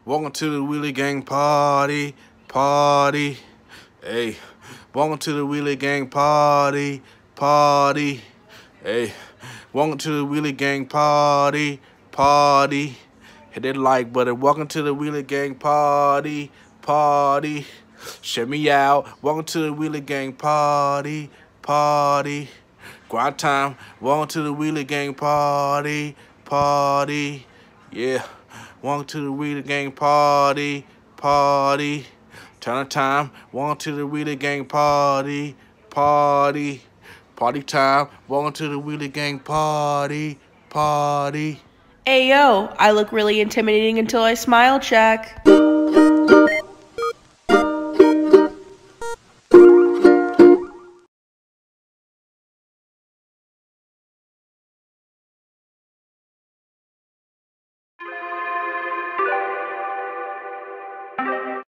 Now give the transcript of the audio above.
Welcome to the Wheelie Gang party, party. Hey, welcome to the Wheelie Gang party, party. Hey, welcome to the Wheelie Gang party, party. Hit that like button. Welcome to the Wheelie Gang party, party. Check me out. Welcome to the Wheelie Gang party, party. Grind time. Welcome to the Wheelie Gang party, party. Yeah. Welcome to the Wheelie Gang party, party. Turn time. Welcome to the Wheelie Gang party, party. Party time. Welcome to the Wheelie Gang party, party. Ayo, I look really intimidating until I smile check.